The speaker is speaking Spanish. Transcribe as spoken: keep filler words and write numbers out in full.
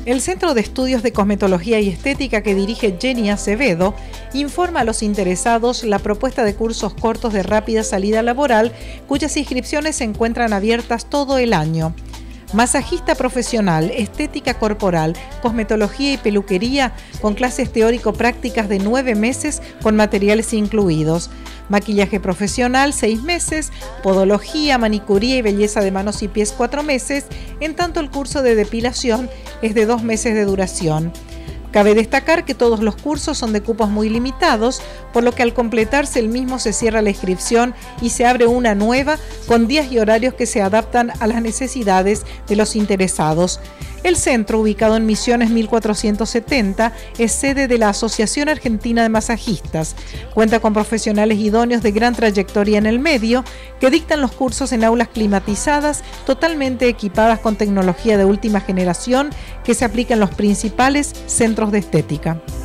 El Centro de Estudios de Cosmetología y Estética que dirige Jenny Acevedo informa a los interesados la propuesta de cursos cortos de rápida salida laboral, cuyas inscripciones se encuentran abiertas todo el año. Masajista profesional, estética corporal, cosmetología y peluquería con clases teórico-prácticas de nueve meses con materiales incluidos. Maquillaje profesional, seis meses, podología, manicuría y belleza de manos y pies, cuatro meses, en tanto el curso de depilación es de dos meses de duración. Cabe destacar que todos los cursos son de cupos muy limitados, por lo que al completarse el mismo se cierra la inscripción y se abre una nueva con días y horarios que se adaptan a las necesidades de los interesados. El centro, ubicado en Misiones mil cuatrocientos setenta, es sede de la Asociación Argentina de Masajistas. Cuenta con profesionales idóneos de gran trayectoria en el medio que dictan los cursos en aulas climatizadas, totalmente equipadas con tecnología de última generación que se aplica en los principales centros de estética.